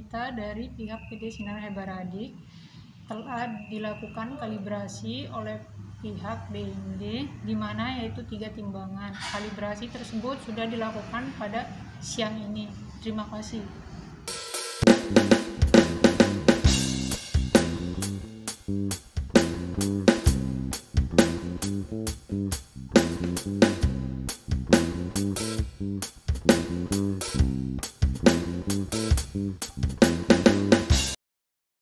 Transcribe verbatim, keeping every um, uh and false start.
kita dari pihak P T Sinar Hebaradik telah dilakukan kalibrasi oleh pihak B I M D, di mana yaitu tiga timbangan. Kalibrasi tersebut sudah dilakukan pada siang ini. Terima kasih.